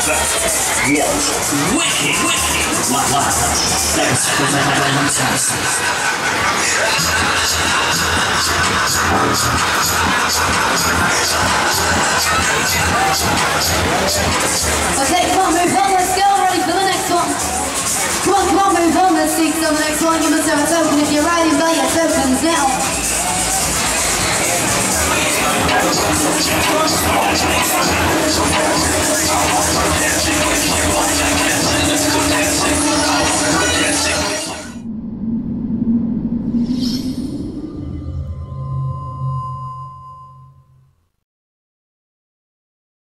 wicked. Wow. That was fantastic. Okay, come on, move on, let's go, ready for the next one. Come on, move on, let's see, so the next one, you must have a token if you're riding by your tokens now.